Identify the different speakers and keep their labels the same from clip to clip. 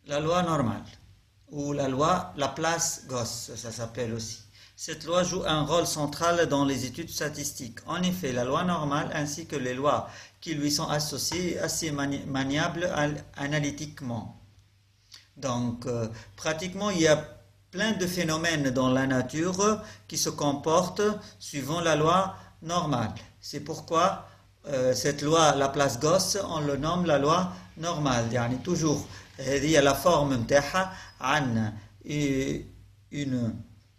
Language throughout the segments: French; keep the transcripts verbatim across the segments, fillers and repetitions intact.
Speaker 1: la loi normale, ou la loi Laplace-Gauss, ça s'appelle aussi. Cette loi joue un rôle central dans les études statistiques. En effet, la loi normale ainsi que les lois qui lui sont associées sont assez mani maniables analytiquement. Donc, euh, pratiquement, il y a plein de phénomènes dans la nature qui se comportent suivant la loi normale. C'est pourquoi euh, cette loi Laplace-Gauss, on le nomme la loi normale. يعني toujours, هذه la forme متاعها عن une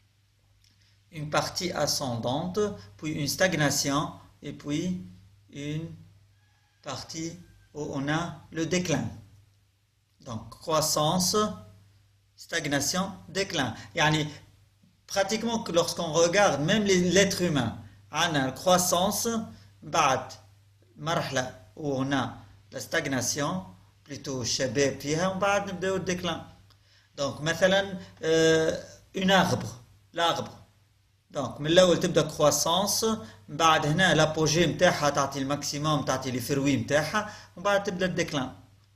Speaker 1: une partie ascendante, puis une stagnation, et puis une partie où on a le déclin. Donc, croissance, stagnation, déclin. Yani, pratiquement, lorsqu'on regarde, même l'être humain, on a la croissance, بعد مرحلة où on a la stagnation, plutôt شباب فيها, وبعد نبدأ le déclin. Donc, مثلا, euh, un arbre, l'arbre. Donc, من الأول تبدأ croissance, بعد هنا l'apogée متاعها تعطي الماكسيموم تعطي les fruits متاعها, وبعد تبدأ الديكلان.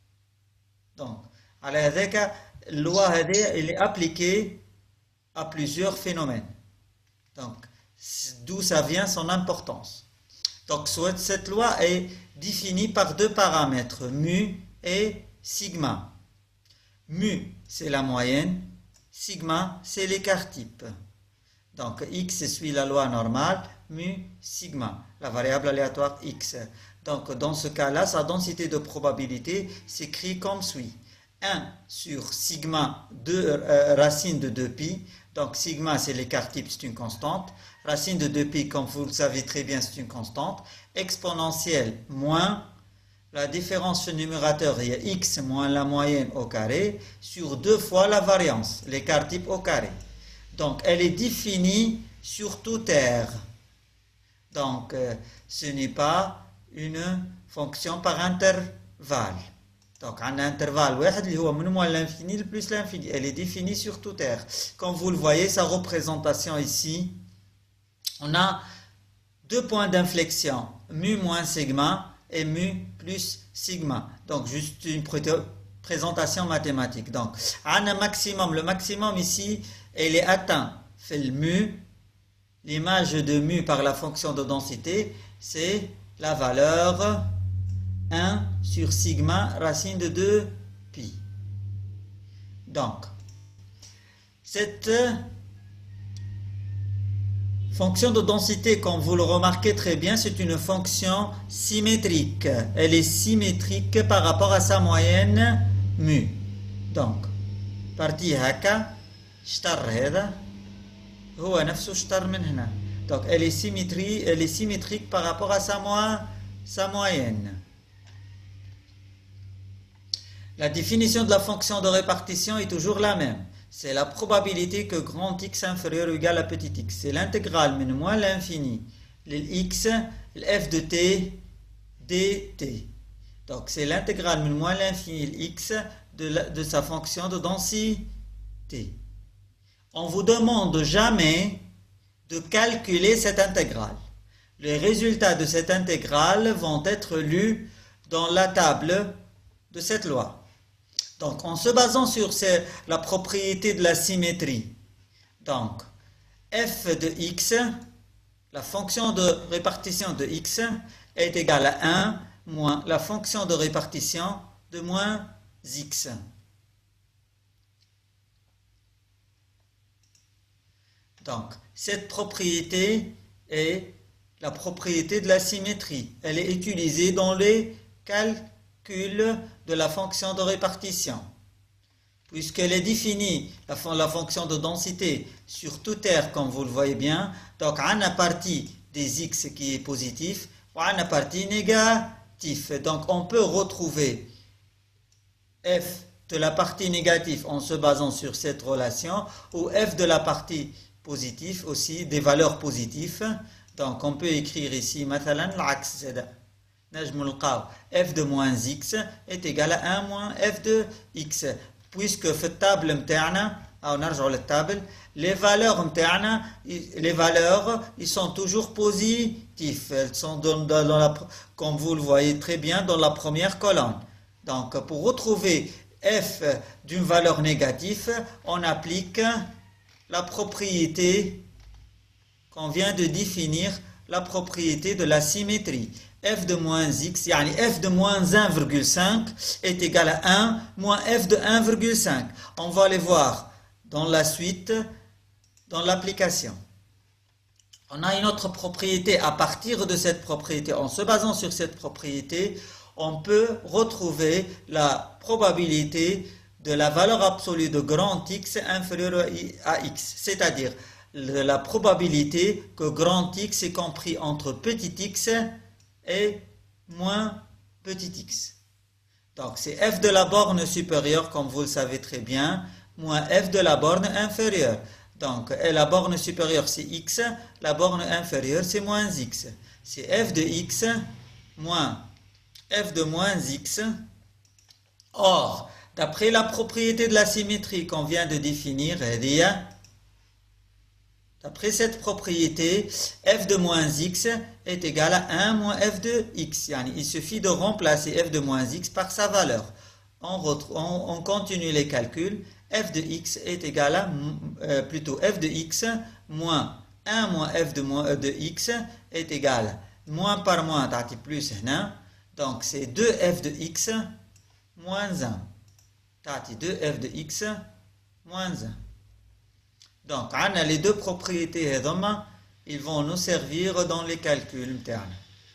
Speaker 1: Donc, على هذاك اللوا هذه elle est appliquée à plusieurs phénomènes. Donc, d'où ça vient son importance. Donc, cette loi est définie par deux paramètres, mu et sigma. Mu, c'est la moyenne, sigma, c'est l'écart type. Donc, x suit la loi normale, mu, sigma, la variable aléatoire x. Donc, dans ce cas-là, sa densité de probabilité s'écrit comme suit. un sur sigma, deux, euh, racine de deux pi. Donc, sigma, c'est l'écart type, c'est une constante. Racine de deux pi, comme vous le savez très bien, c'est une constante. Exponentielle, moins. La différence sur le numérateur, il y a x moins la moyenne au carré, sur deux fois la variance, l'écart type au carré. Donc, elle est définie sur toute R. Donc, euh, ce n'est pas une fonction par intervalle. Donc, un intervalle, l'infini, le plus l'infini. Elle est définie sur toute R. Comme vous le voyez, sa représentation ici, on a deux points d'inflexion, mu moins sigma et mu plus sigma. Donc, juste une présentation mathématique. Donc, un maximum, le maximum ici, elle est atteint. Fait le mu, l'image de mu par la fonction de densité, c'est la valeur un sur sigma racine de deux pi. Donc, cette fonction de densité, comme vous le remarquez très bien, c'est une fonction symétrique. Elle est symétrique par rapport à sa moyenne mu. Donc, partie هكا شطر هذا هو نفسه شطر من هنا. Donc, elle est symétrique, elle est symétrique par rapport à sa, mo sa moyenne. La définition de la fonction de répartition est toujours la même. C'est la probabilité que grand X inférieur ou égal à petit x. C'est l'intégrale, mais moins l'infini. Le x, le f de t, dt. Donc, c'est l'intégrale, mais moins l'infini, le x, de, la, de sa fonction de densité. On ne vous demande jamais de calculer cette intégrale. Les résultats de cette intégrale vont être lus dans la table de cette loi. Donc, en se basant sur ces, la propriété de la symétrie, donc, f de x, la fonction de répartition de x, est égale à un moins la fonction de répartition de moins x. Donc, cette propriété est la propriété de la symétrie. Elle est utilisée dans les calculs de la fonction de répartition. Puisqu'elle est définie, la, la fonction de densité, sur toute R, comme vous le voyez bien, donc on a partie des x qui est positif, on a partie négatif. Donc on peut retrouver f de la partie négative en se basant sur cette relation, ou f de la partie positive aussi, des valeurs positives. Donc on peut écrire ici, مثلا العكس هذا. F de moins x est égal à un moins f de x. Puisque cette table متاعنا, on نرجع للتable, les valeurs متاعنا, les valeurs, ils sont toujours positifs. Elles sont dans, dans la, comme vous le voyez très bien, dans la première colonne. Donc, pour retrouver f d'une valeur négative, on applique la propriété qu'on vient de définir, la propriété de la symétrie. F de moins x, yani f de moins un virgule cinq est égal à un moins f de un virgule cinq. On va les voir dans la suite, dans l'application. On a une autre propriété. À partir de cette propriété, en se basant sur cette propriété, on peut retrouver la probabilité de la valeur absolue de grand X inférieure à X. C'est-à-dire la probabilité que grand X est compris entre petit x et moins petit x. Donc c'est f de la borne supérieure, comme vous le savez très bien, moins f de la borne inférieure. Donc et la borne supérieure c'est x, la borne inférieure c'est moins x. C'est f de x moins f de moins x. Or, d'après la propriété de la symétrie qu'on vient de définir, d'après cette propriété, f de moins x est égal à un moins f de x. Il suffit de remplacer f de moins x par sa valeur. On, on, on continue les calculs. F de x est égal à, euh, plutôt f de x moins un moins f de, moins, de x est égal à moins par moins, t'as plus un. Donc c'est deux f de x moins un. T'as deux f de x moins un. Donc, on a les deux propriétés, ils vont nous servir dans les calculs internes.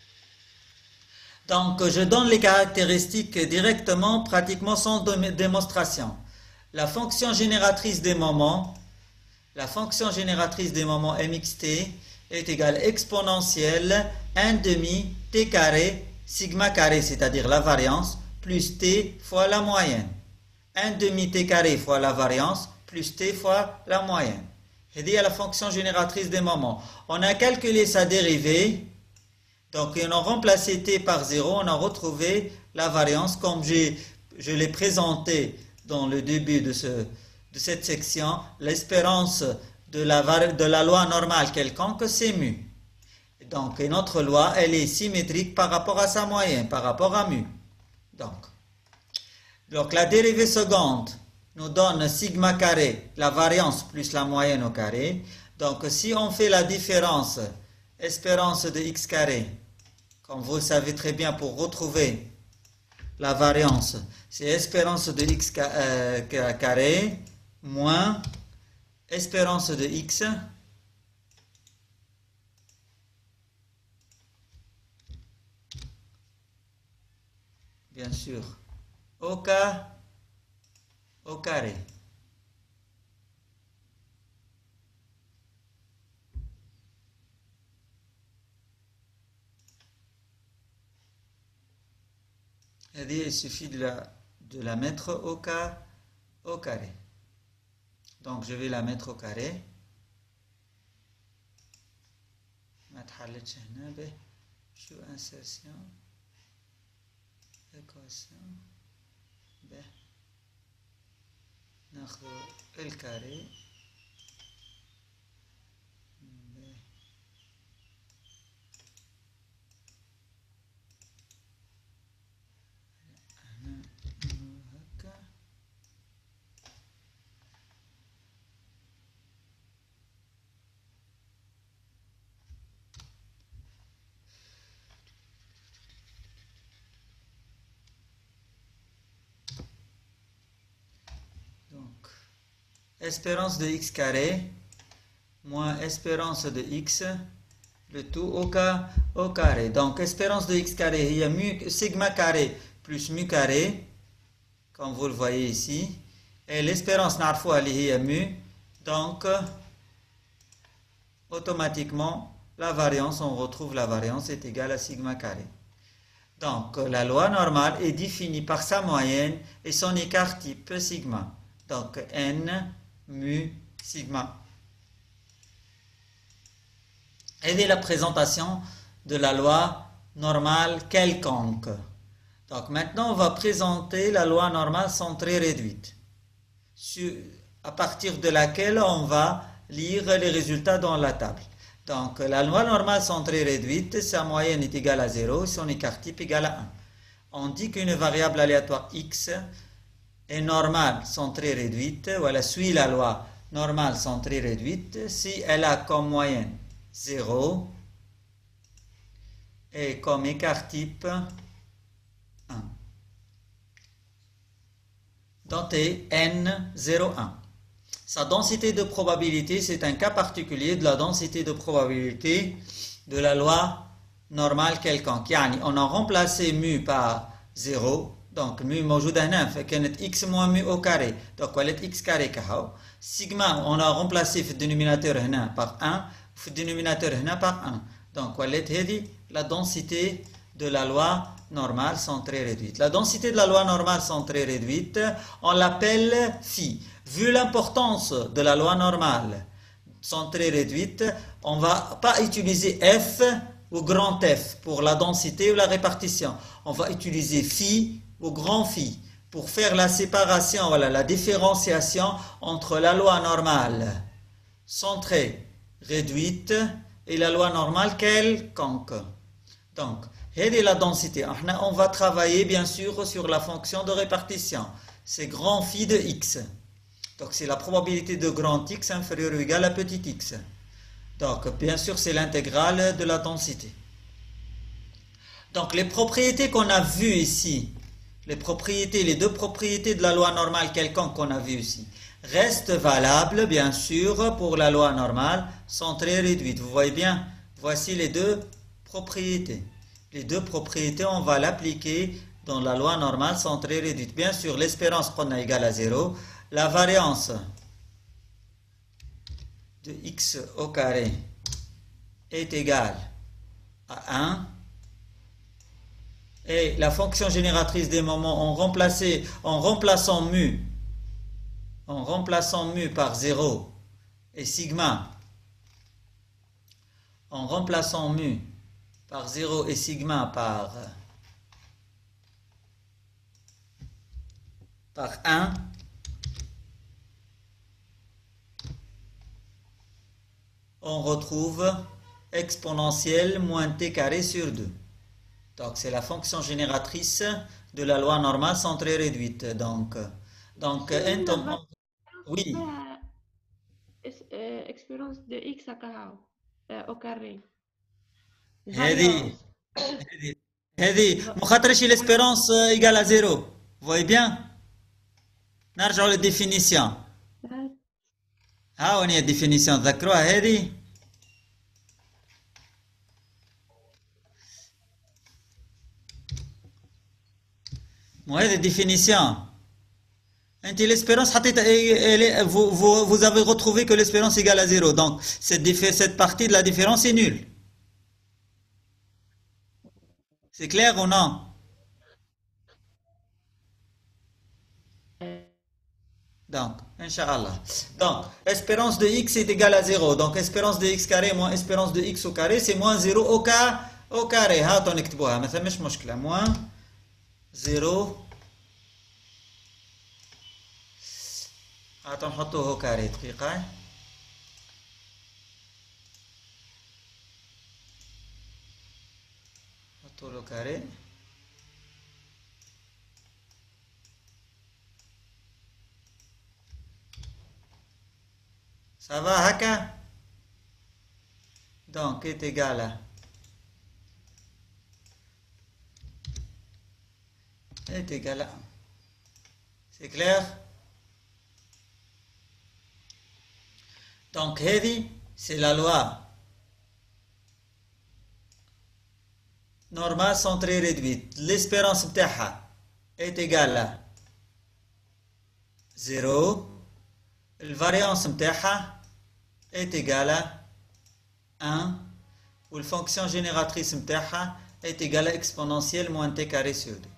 Speaker 1: Donc, je donne les caractéristiques directement, pratiquement sans démonstration. La fonction génératrice des moments, la fonction génératrice des moments mxt est égale exponentielle un demi t carré sigma carré, c'est-à-dire la variance, plus t fois la moyenne. un demi t carré fois la variance, plus t fois la moyenne. C'est dit à la fonction génératrice des moments. On a calculé sa dérivée. Donc, on a remplacé t par zéro. On a retrouvé la variance comme je l'ai présenté dans le début de, ce, de cette section. L'espérance de la, de la loi normale quelconque, c'est mu. Donc, notre loi, elle est symétrique par rapport à sa moyenne, par rapport à mu. Donc, donc la dérivée seconde nous donne sigma carré, la variance plus la moyenne au carré. Donc, si on fait la différence, espérance de x carré, comme vous le savez très bien, pour retrouver la variance, c'est espérance de x carré moins espérance de x bien sûr au cas au carré. C'est-à-dire, il suffit de la, de la mettre au, cas, au carré. Donc, je vais la mettre au carré. Insertion, équation. ناخذ الكاري هكا espérance de x carré moins espérance de x, le tout au, cas, au carré. Donc, espérance de x carré, il y a mu, sigma carré plus mu carré, comme vous le voyez ici. Et l'espérance, il y a mu. Donc, automatiquement, la variance, on retrouve la variance est égale à sigma carré. Donc, la loi normale est définie par sa moyenne et son écart type sigma. Donc, n mu sigma. Et dès la présentation de la loi normale quelconque. Donc maintenant, on va présenter la loi normale centrée réduite, sur, à partir de laquelle on va lire les résultats dans la table. Donc la loi normale centrée réduite, sa moyenne est égale à zéro, son écart type égal à un. On dit qu'une variable aléatoire x est normale sans très réduite, ou elle suit la loi normale sans très réduite, si elle a comme moyenne zéro et comme écart type un. Dont est n zéro un. Sa densité de probabilité, c'est un cas particulier de la densité de probabilité de la loi normale quelconque. Yani, on a remplacé mu par zéro, donc mu موجودة هنا فكانت x moins mu au carré, donc ولات x carré كهو. Sigma, on a remplacé في الدénominateur هنا par un, في الدénominateur هنا par un. Donc ولات هذه la densité de la loi normale sans très réduite. La densité de la loi normale sans très réduite, on l'appelle phi. Vu l'importance de la loi normale sans très réduite, on ne va pas utiliser f ou grand F pour la densité ou la répartition. On va utiliser phi ou grand phi pour faire la séparation, voilà, la différenciation entre la loi normale sans très réduite et la loi normale quelconque. Donc, c'est la densité. On va travailler bien sûr sur la fonction de répartition. C'est grand phi de x. Donc, c'est la probabilité de grand x inférieure ou égale à petit x. Donc, bien sûr, c'est l'intégrale de la densité. Donc, les propriétés qu'on a vues ici, les propriétés, les deux propriétés de la loi normale quelconque qu'on a vues ici, restent valables, bien sûr, pour la loi normale sans très réduite. Vous voyez bien, voici les deux propriétés. Les deux propriétés, on va l'appliquer dans la loi normale sans très réduite. Bien sûr, l'espérance qu'on a égale à zéro. La variance de x au carré est égale à un. Et la fonction génératrice des moments, en, remplacé, en remplaçant mu, en remplaçant mu par zéro et sigma, en remplaçant mu par zéro et sigma par, par un, on retrouve exponentielle moins t carré sur deux. Donc, c'est la fonction génératrice de la loi normale sans très réduite. Donc, donc un, oui.
Speaker 2: Expérience de x au carré.
Speaker 1: هذه هذه مخاطرش l'espérance égale à zéro. Vous voyez bien? نرجع للديفينيسيون. ها وين هي الديفينيسيون تذكروها هذه؟ وهذه الديفينيسيون. انت l'espérance vous, vous, vous avez retrouvé que l'espérance égale à zéro. Donc cette, cette partie de la différence est nulle. C'est clair ou non? Donc, Inch'Allah. Donc, espérance de x est égale à zéro. Donc, espérance de x carré moins espérance de x au carré, c'est moins zéro au, ca, au carré. هاتوا نكتبوها ما ثمش مشكلة. moins zéro. هاتوا نحطوه au carré دقيقة. حطوه au carré. Ça va, Haka? Donc, est égal à... est égal à... C'est clair? Donc, heavy, c'est la loi normale sans très réduite. L'espérance est égale à zéro. La variance est égale à un, ou la fonction génératrice est égale à exponentielle moins t carré sur deux.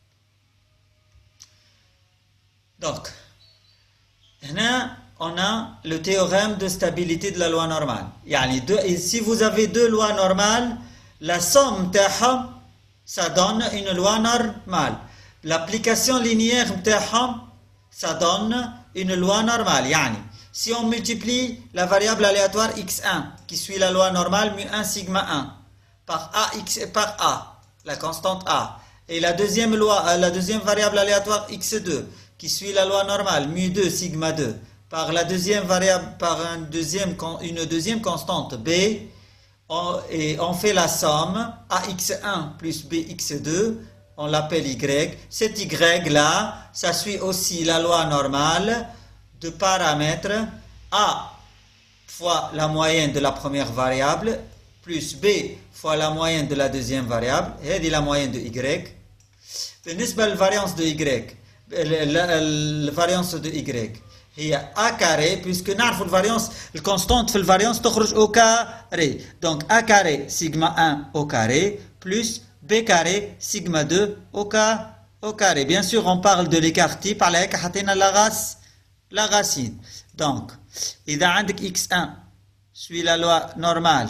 Speaker 1: Donc, là, on a le théorème de stabilité de la loi normale. Yani deux, et si vous avez deux lois normales, la somme ça donne une loi normale. L'application linéaire ça donne une loi normale. Yani, si on multiplie la variable aléatoire x un qui suit la loi normale mu un sigma un par a x par a, la constante a, et la deuxième loi, la deuxième variable aléatoire x deux qui suit la loi normale, mu deux sigma deux, par la deuxième variable, par un deuxième, une deuxième constante b, on, et on fait la somme a x un plus b x deux, on l'appelle y. Cet y là, ça suit aussi la loi normale de paramètres a fois la moyenne de la première variable plus b fois la moyenne de la deuxième variable, et la moyenne de y. بالنسبة للفاريانس de y, الفاريانس de y هي a carré, puisque نعرف الفاريانس الكونستانت في الفاريانس تخرج au carré. Donc a carré sigma un au carré plus b carré sigma deux au carré. Au carré. Bien sûr, on parle de l'écart type على هيك حطينا la race la racine. Donc إذا عندك x un suit la loi normale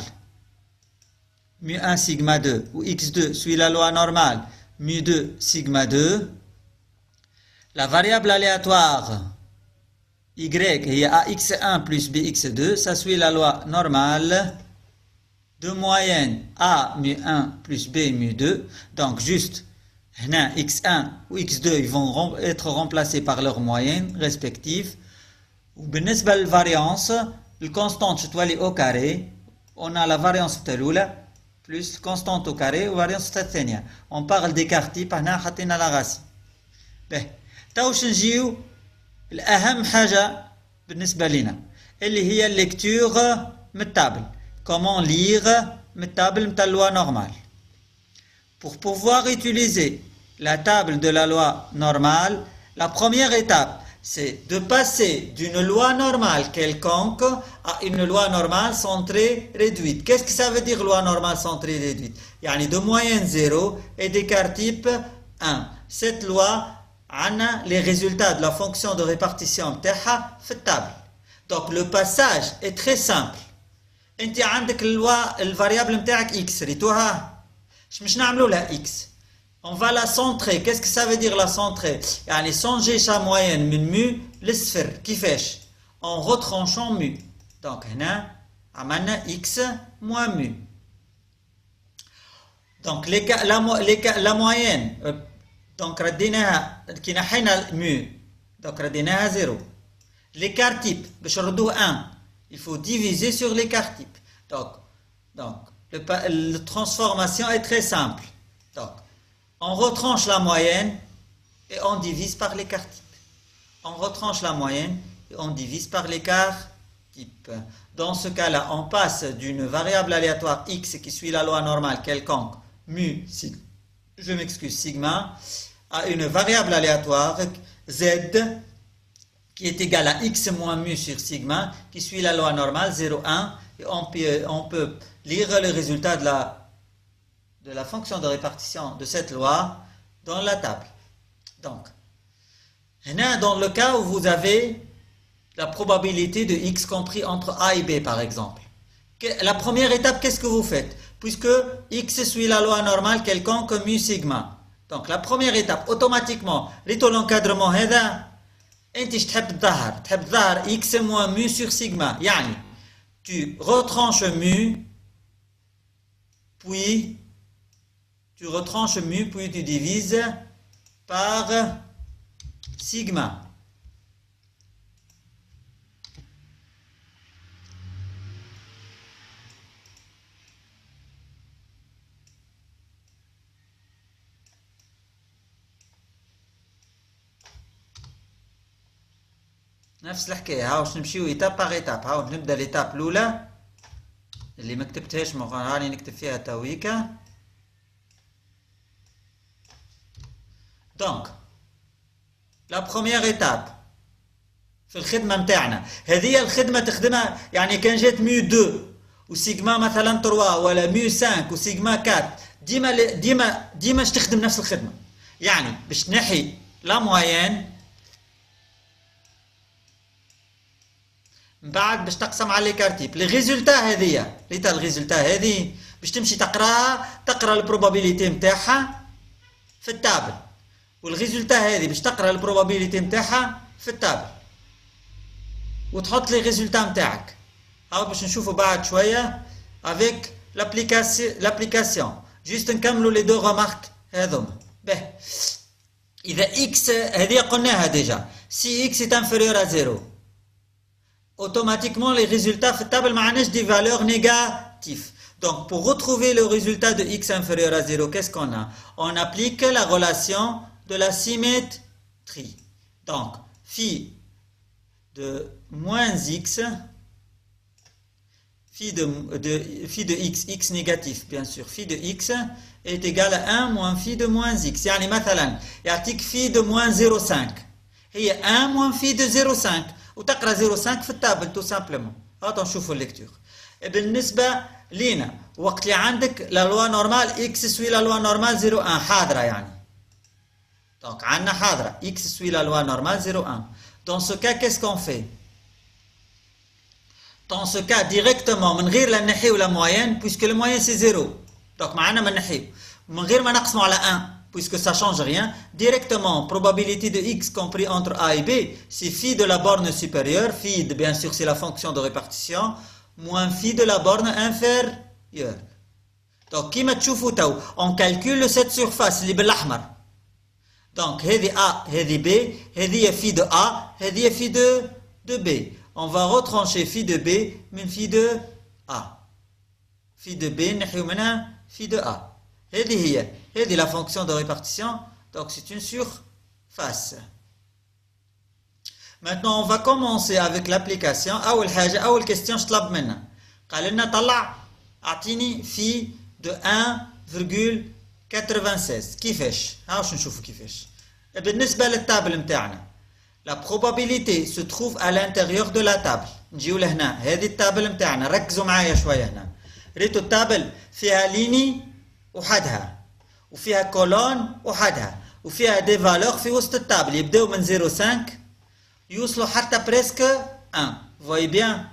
Speaker 1: mu un sigma deux ou x deux suit la loi normale mu deux sigma deux, la variable aléatoire y est à x un plus bx deux, ça suit la loi normale de moyenne a mu un plus b mu deux. Donc juste x un ou x deux ils vont être remplacés par leur moyenne respective. وبالنسبة للفاريانس الكونستانت تولي au carré, on a la variance الأولى plus constante au carré ou variance الثانية. On parle d'écart type, هنا حطينا la racine. به تو باش نجيو الأهم حاجة بالنسبة لنا اللي هي الليكتور من التابل. Comment lire من التابل متاع loi normale. Pour pouvoir utiliser la table de la loi normale, la première étape c'est de passer d'une loi normale quelconque à une loi normale centrée réduite. Qu'est-ce que ça veut dire loi normale centrée réduite? يعني de moyenne zéro et d'écart type un. Cette loi a les résultats de la fonction de répartition تاعها في التابل. Donc le passage est très simple. انت عندك اللوا الفاريابل نتاعك x ريتوها مش نعملوا لها x. On va la centrer. Qu'est-ce que ça veut dire la centrer? يعني changer sa moyenne من mu لصفر. كيفاش؟ En retranchant mu. Donc هنا عملنا x moins mu. Donc les, la, les, la moyenne donc رديناها كي نحينا mu donc رديناها zéro. L'écart type باش نردوه un. Il faut diviser sur l'écart type. Donc donc le, la transformation est très simple. Donc on retranche la moyenne et on divise par l'écart type. On retranche la moyenne et on divise par l'écart type. Dans ce cas-là, on passe d'une variable aléatoire x qui suit la loi normale quelconque, mu, sigma, je m'excuse, sigma, à une variable aléatoire z qui est égale à x moins mu sur sigma qui suit la loi normale zéro, un et on peut, on peut lire le résultat de la de la fonction de répartition de cette loi dans la table. Donc, dans le cas où vous avez la probabilité de x compris entre a et b par exemple, la première étape, qu'est-ce que vous faites? Puisque x suit la loi normale quelconque mu sigma. Donc la première étape, automatiquement, ريتو l'encadrement هذا انت تحب تظهر تحب تظهر x moins mu sur sigma. يعني tu retranches mu puis tu retranches mu, puis tu divises par sigma. نفس الحكاية. هاوش نمشيو إيتاب باغ إيتاب. هاو نبدأ الإيتاب الأولى اللي ما كتبتهاش راني نكتب فيها تويكا. Donc, la première étape في الخدمة متاعنا هذه الخدمة تخدمها يعني كان جات ميو deux وسيجما مثلا ثلاثة ولا ميو خمسة وسيجما أربعة ديما ديما ديما باش تخدم نفس الخدمة. يعني باش تنحي لا موين من بعد باش تقسم على ليكارتيب. لي ريزولتا هذيا ريتا الريزولتا هذه باش تمشي تقراها تقرا البروبابيليتي نتاعها في التابل. والريزولتا هذه باش تقرا البروبابيليتي نتاعها في التابل وتحط لي ريزولتا نتاعك. هاو باش نشوفوا بعد شويه افيك لابليكاسيون لابليكاسيون. جوست نكملوا لي دو ريمارك هذوما. به إذا x هذه قلناها déjà. Si x est inférieur à zéro, automatiquement les résultats في التابل ما عندناش des valeurs négatives. Donc pour retrouver le résultat de x inférieur à zéro, qu'est-ce qu'on a? On applique la relation de la symétrie. Donc phi de moins x, phi de, de, phi de x, x négatif bien sûr, phi de x est égal à un moins phi de moins x. يعني مثلا يعطيك phi de moins zéro virgule cinq. هي un moins phi de zéro virgule cinq. وتقرا zéro virgule cinq في التابل tout simplement. هاتوا نشوفوا الليكتور. بالنسبة لينا وقت اللي عندك لا لوا نورمال x سوي لا لوا نورمال zéro virgule un حاضرة يعني. Donc عندنا حاضرة x سوي لا لوا نورمال zéro virgule un. Dans ce cas, qu'est-ce qu'on fait? Dans ce cas, directement, من غير لا نحيو la moyenne, puisque le moyenne c'est zéro. Donc معنا ما نحيو. من غير ما نقسمو على un, puisque ça change rien. Directement, probabilité de x compris entre a et b, c'est phi de la borne supérieure, phi de, bien sûr c'est la fonction de répartition, moins phi de la borne inférieure. Donc كيما تشوفوا تو, on calcule cette surface اللي بالأحمر. Donc هذه A, هذه B, هذه phi de A, هذه phi de, de B. On va retrancher phi de B من phi de A. Phi de B نحيو منها phi de A. هذه هي, هذه la fonction de répartition. Donc c'est une surface. Maintenant on va commencer avec l'application. أول حاجة, أول question طلب منا. قال لنا طلع أعطيني phi de un virgule quatre-vingt-seize. كيفاش؟ ها واش نشوفوا كيفاش. بالنسبة للتابل متاعنا la probabilité se trouve à l'intérieur de la table. نجيو لهنا هذه التابل متاعنا, ركزوا معايا شوية هنا. ريتوا التابل فيها ليني وحدها وفيها كولون وحدها وفيها دي فالور في وسط التابل يبداو من zéro virgule cinq يوصلوا حتى presque un. Vous voyez bien?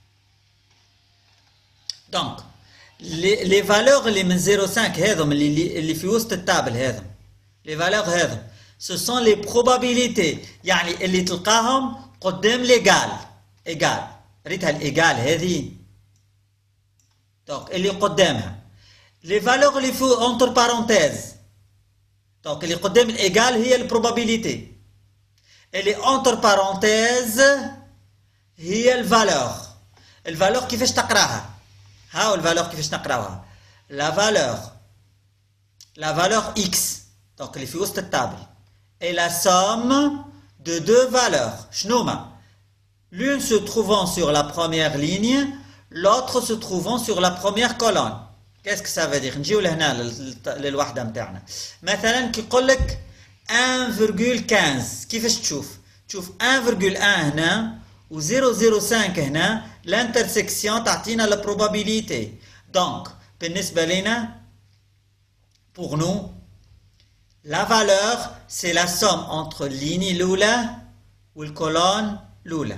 Speaker 1: Donc les, les valeurs اللي من zéro virgule cinq هذم اللي اللي في وسط التابل هذم les valeurs هذم ce sont les probabilités يعني اللي تلقاهم قدام l'égal égal. ريتها الايجال هذه. donc اللي قدامها les valeurs اللي في entre parenthèses. donc اللي قدام الايجال هي البروبابيليتي. اللي entre parenthèses هي الفالور. الفالور كيفاش تقراها؟ هاو الفالور كيفاش نقراوها. la valeur la valeur x donc اللي في وسط التابل et la somme de deux valeurs. شنوما؟ l'une se trouvant sur la première ligne, l'autre se trouvant sur la première colonne. qu'est-ce que ça veut dire? نجيو لهنا للوحدة متاعنا. مثلا كي يقول لك un virgule quinze كيفاش تشوف؟ تشوف un virgule un هنا و zéro virgule zéro cinq هنا, l'intersection تعطينا la probabilité. donc بالنسبة لنا pour nous la valeur c'est la somme entre ligne الأولى والcolonne الأولى.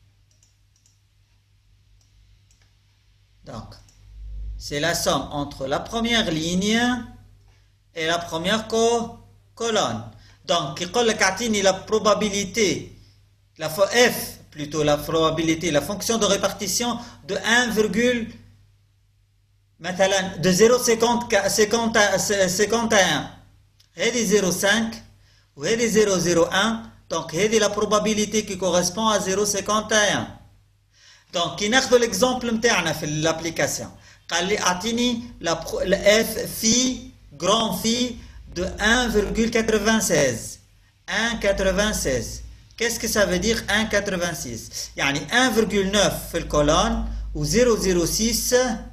Speaker 1: donc c'est la somme entre la première ligne et la première co colonne. donc يقول لك اعطيني la probabilité la f plutôt la probabilité la fonction de répartition de un virgule مثلا de zéro virgule cinquante et un. هذه zéro virgule cinq وهذه zéro virgule zéro un. donc هذه la probabilité qui correspond à zéro virgule cinquante et un. donc كي ناخذوا l'exemple متاعنا في l'application قال لي اعطيني la f phi grand phi de un virgule quatre-vingt-seize. un virgule quatre-vingt-seize. qu'est-ce que ça veut dire un virgule quatre-vingt-seize؟ يعني un virgule neuf في الكولون و zéro virgule zéro six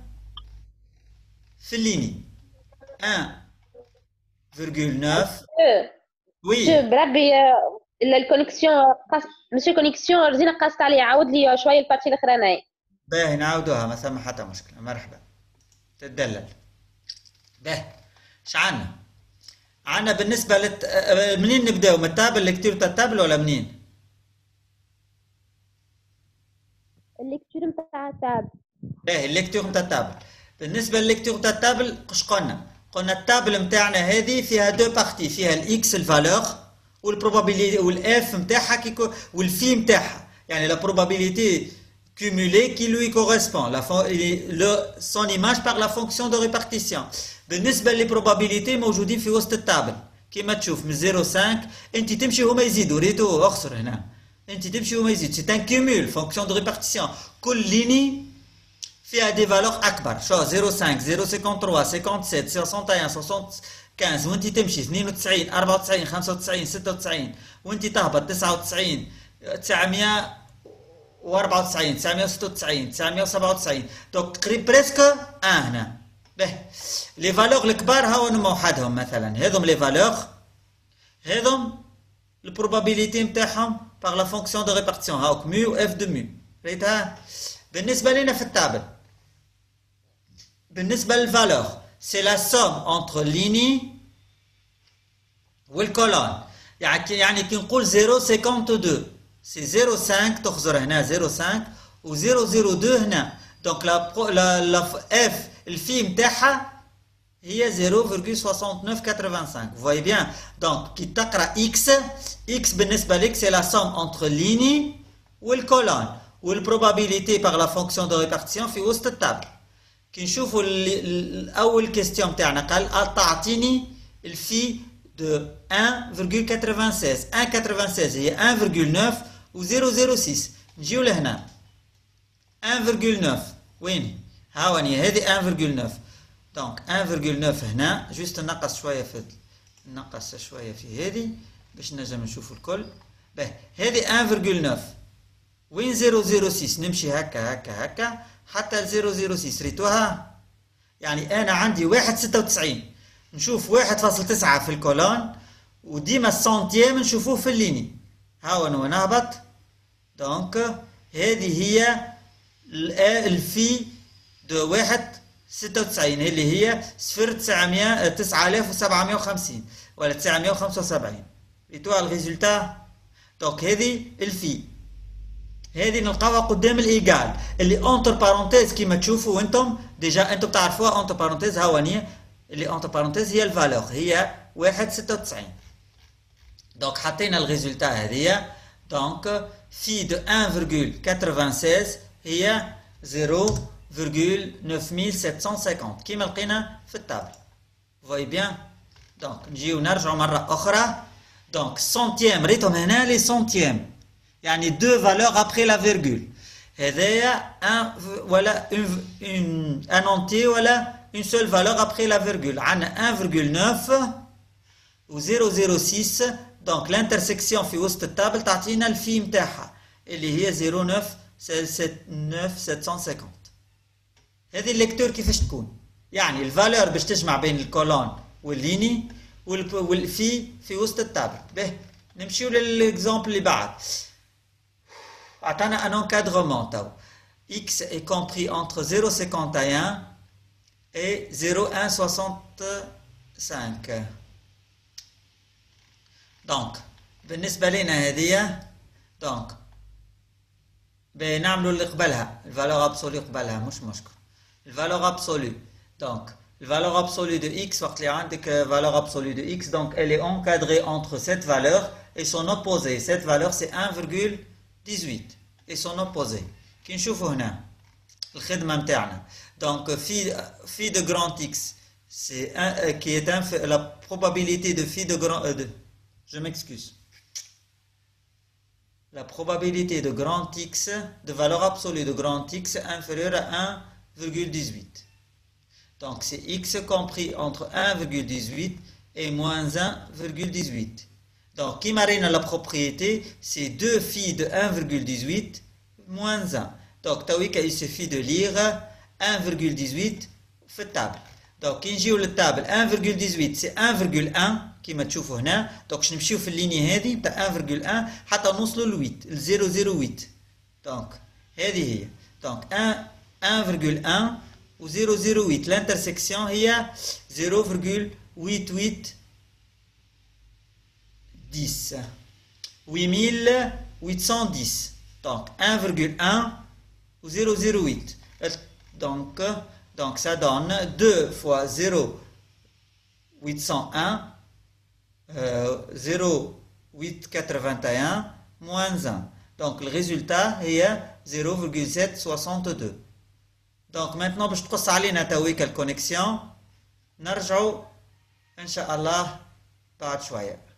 Speaker 1: في الليني. un virgule neuf.
Speaker 3: oui. بربي الكونيكسيون قص... ماشي كونيكسيون رزينا قاصت عليه. عاود لي شويه البارتي الاخرانيه.
Speaker 1: باهي نعاودوها ما ثم حتى مشكله. مرحبا تدلل. باهي اش عندنا؟ عندنا بالنسبه للت... منين نبداو؟ من التابل لكتير تاع التابل ولا منين؟
Speaker 3: الليكتور نتاع التابل.
Speaker 1: باهي الليكتور نتاع التابل. بالنسبه للليكتور نتاع التابل قش قلنا؟ قلنا التابل نتاعنا هذه فيها دو بارتي، فيها الاكس الفالور والبروبابيليتي والاف نتاعها كيكو والفي نتاعها، يعني لا بروبابيليتي cumulée qui lui correspond, la, le, son image par la fonction de répartition. بالنسبة للبروبابيليتي موجودين في وسط التابل، كيما تشوف من صفر فاصلة خمسة انت تمشي هما يزيدوا ريتو اخسر هنا انت تمشي هما يزيدوا سي ان كيمول فونكسيون دو ريبارتيسيون كل ليني فيها دي فالور اكبر شو صفر فاصلة خمسة صفر فاصلة ثلاثة وسبعين سبعة وستين واحد وخمسين وانت تمشي اثنين وتسعين أربعة وتسعين خمسة وتسعين ستة وتسعين وانت تهبط تسعة وتسعين تسعمية وأربعة وتسعين تسعمية وستة وتسعين تسعمية وسبعة وتسعين دونك تقريب بريسك ان هنا به لي فالور الكبار هاو وحدهم مثلا هذم لي فالور هذم البروبابيليتي نتاعهم باغ لا فونكسيون دو ريبارتيسيون هاوك ميو اف دو ميو ريتها بالنسبه لنا في التابل بالنسبه للفالور سي لا سوم انتر ليني والكولون يعني يعني كي نقول صفر فاصلة اثنين وخمسين سي صفر فاصلة خمسة تخزر هنا صفر فاصلة خمسة و صفر فاصلة صفر اثنين هنا دونك لا لا لا اف الفي نتاعها هي صفر فاصلة تسعة تسعة خمسة فواي بيان دونك كي تقرا اكس اكس بالنسبه لك سي لا سوم انتر ليني والكولون والبروبابيليتي باغ لا فونكسيون دو ريبارتيسيون في وسط التابل كي نشوفوا الاول كيستيون تاعنا قال تعطيني الفي دو واحد فاصلة ستة وثمانين واحد فاصلة ستة وثمانين هي واحد فاصلة تسعة و صفر فاصلة ستة نجيو لهنا واحد فاصلة تسعة وين هاوني هذه واحد فاصلة تسعة دونك واحد فاصلة تسعة هنا جوست نقص شويه في نقص شويه في هذه باش نجم نشوفوا الكل به هذه واحد فاصلة تسعة وين صفر فاصلة ستة نمشي هكا هكا هكا حتى ل صفر فاصلة ستة ريتوها يعني انا عندي واحد فاصلة ستة وتسعين نشوف واحد فاصلة تسعة في الكولون وديما السنتيام نشوفوه في الليني هاون ونهبط دونك هذه هي الفي دو واحد فاصلة ستة وتسعين اللي هي صفر تسعمية تسعة آلاف وسبعمية وخمسين ولا تسعمية وخمسة وسبعين ريتوها الريزولتا دونك هذه الفي هذه نلقاوها قدام الايجال اللي اونتر بارونتيز كيما تشوفوا انتم ديجا انتم تعرفوها اونتر بارونتيز هاونيه اللي اونتر بارونتيز هي الفالور هي واحد فاصلة ستة وتسعين دونك حطينا الريزولتا هذه دونك في دو واحد فاصلة ستة وثمانين هي صفر فاصلة تسعة سبعة وخمسين كيما لقينا في التابل فواي بيان دونك نجيو نرجعوا مره اخرى دونك سنتيام ريتهم هنا لي سنتيام يعني دو فالور ابري لا فيرغول هذايا ان ولا اون ان اونتي ولا اون سول فالور ابري لا فيرغول عندنا واحد فاصلة تسعة و صفر فاصلة ستة دونك الانترسيكسيون في وسط التابل تعطينا الفي نتاعها اللي هي صفر فاصلة تسعة سبعة وخمسين هذه الليكتور كيفاش تكون يعني الفالور باش تجمع بين الكولون والليني والفي في وسط التابل به نمشيو للاكزامبل اللي بعد عطانا ان انكادرمون تو x est compris entre صفر فاصلة cinquante et un et صفر فاصلة واحد soixante-cinq دونك بالنسبه لنا هذه دونك بنعملوا اللي قبلها الفالور ابسولي قبلها مش مشكل الفالور ابسولي دونك الفالور ابسولي de x وقت اللي عندك valeur absolue de x donc elle est encadrée entre cette valeur et son opposé cette valeur c'est un virgule dix-huit et son opposé كي نشوفوا هنا الخدمه نتاعنا donc phi phi de grand x c'est un euh, qui est un la probabilité de phi de grand euh, de, je m'excuse la probabilité de grand x de valeur absolue de grand x inférieure à un virgule dix-huit donc c'est x compris entre un virgule dix-huit et moins un virgule dix-huit donc qui marine la propriété c'est deux phi de un virgule dix-huit moins un donc tawika il suffit de lire un virgule dix-huit في التابل donc كي نجيو للتابل un virgule dix-huit c'est un virgule un كيما تشوفوا هنا donc باش نمشيو في اللينيه هذه نتاع un virgule un حتى نوصلوا ل ثمانية ل صفر فاصلة ثمانية donc هذه هي donc un virgule un و صفر فاصلة ثمانية l'intersection هي صفر فاصلة ثمانية ثمانية dix huit mille huit cent dix donc un virgule un ou صفر فاصلة huit donc donc ça donne deux fois zéro huit cent un euh, zéro huit quatre-vingt-un moins un donc le résultat est zéro virgule sept soixante-deux donc maintenant باش تقص علينا تويك الكونيكسيون نرجعوا ان شاء الله بعد شوية.